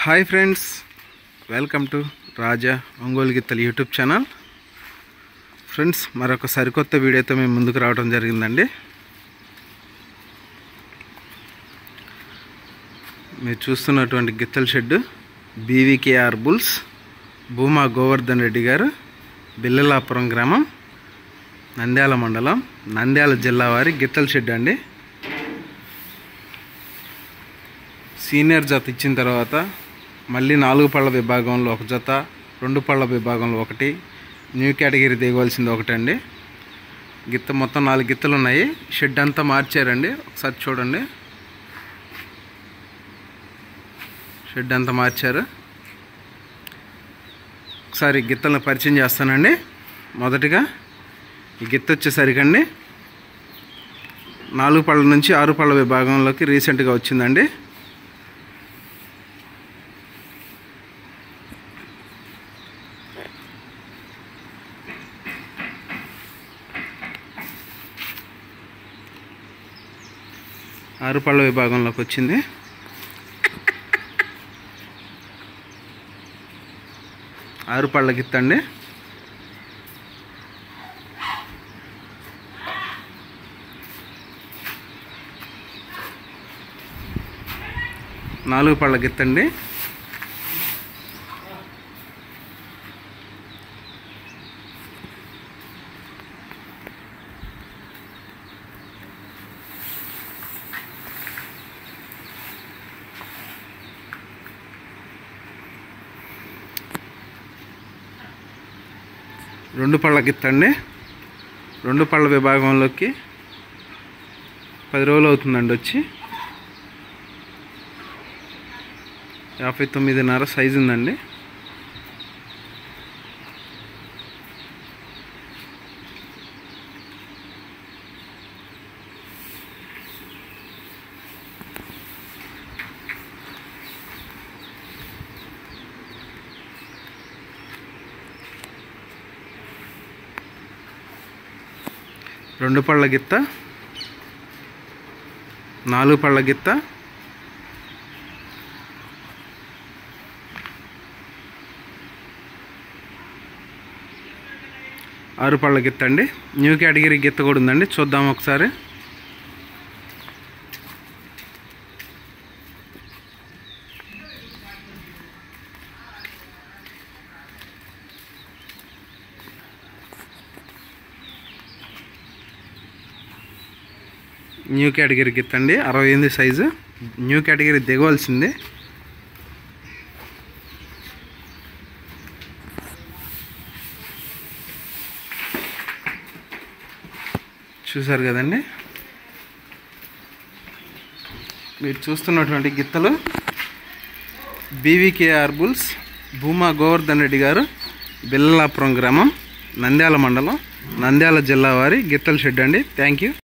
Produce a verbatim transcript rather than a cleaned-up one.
Hi friends, welcome to Raja Ongole గిత్తలు YouTube channel. Friends, మరొక సరికొత్త వీడియోతో మేము ముందుకు రావడం జరిగిందండి. మీరు చూస్తున్నటువంటి గిత్తల shed BVKR bulls, Bhuma Govardhan Reddy garu, Billalapuram గ్రామం, నంద్యాల మండలం, నంద్యాల జిల్లా వారి గిత్తల షెడ్ అండి. సీనియర్ జత ఇచ్చిన తర్వాత మళ్ళీ నాలుగు పళ్ళ విభాగంలో ఒక జత, రెండు పళ్ళ విభాగంలో ఒకటి, న్యూ కేటగిరీ దిగవలసింది ఒకటండి. గిత్త మొత్తం నాలుగు గిత్తలు ఉన్నాయి. షెడ్ అంతా మార్చారండి, ఒకసారి చూడండి. షెడ్ అంతా మార్చారు. ఒకసారి గిత్తలను పరిచయం చేస్తానండి. మొదటిగా ఈ గిత్త వచ్చేసరికండి నాలుగు పళ్ళ నుంచి ఆరు పళ్ళ విభాగంలోకి రీసెంట్గా వచ్చిందండి. ఆరు పళ్ళ విభాగంలోకి వచ్చింది. ఆరు పళ్ళ గిత్త అండి. నాలుగు పళ్ళ గిత్త అండి. రెండు పళ్ళ గిత్త అండి. రెండు పళ్ళ విభాగంలోకి పది రోజులు అవుతుందండి వచ్చి. యాభై తొమ్మిదిన్నర సైజు ఉందండి. రెండు పళ్ళ గిత్త, నాలుగు పళ్ళ గిత్త, ఆరు పళ్ళ గిత్త అండి. న్యూ కేటగిరీ గిత్త కూడా ఉందండి, చూద్దాం ఒకసారి. న్యూ కేటగిరీ గిత్త అండి, అరవై ఎనిమిది సైజు. New category దిగవలసింది. చూసారు కదండి. మీరు చూస్తున్నటువంటి గిత్తలు బీవీకేఆర్ బుల్స్, భూమా గోవర్ధన్ రెడ్డి గారు, బిల్లలాపురం గ్రామం, నంద్యాల మండలం, నంద్యాల జిల్లా వారి గిత్తల షెడ్ అండి. Thank you.